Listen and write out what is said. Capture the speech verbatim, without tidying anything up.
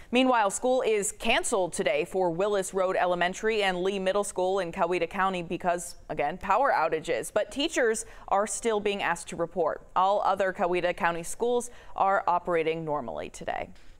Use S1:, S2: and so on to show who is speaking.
S1: Meanwhile, school is canceled today for Willis Road Elementary and Lee Middle School in Coweta County because, again, power outages. But teachers are still being asked to report. All other Coweta County schools are operating normally today.